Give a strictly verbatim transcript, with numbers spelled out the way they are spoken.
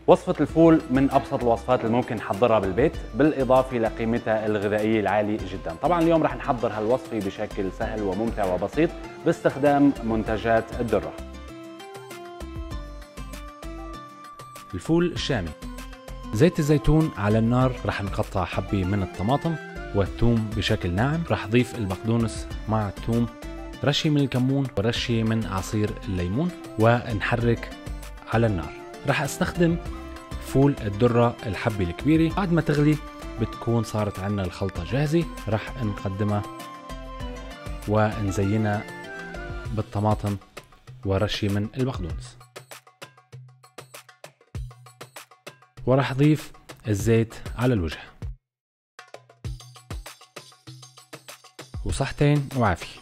وصفة الفول من أبسط الوصفات اللي ممكن نحضرها بالبيت، بالإضافة لقيمتها الغذائية العالية جدا. طبعا اليوم رح نحضر هالوصفة بشكل سهل وممتع وبسيط باستخدام منتجات الدرة. الفول الشامي. زيت الزيتون على النار، رح نقطع حبة من الطماطم والثوم بشكل ناعم، رح ضيف البقدونس مع الثوم، رشة من الكمون ورشة من عصير الليمون، ونحرك على النار. رح استخدم فول الدرة الحبة الكبيرة. بعد ما تغلي بتكون صارت عنا الخلطة جاهزة، رح نقدمها ونزينها بالطماطم ورشة من البقدونس، ورح اضيف الزيت على الوجه. وصحتين وعافية.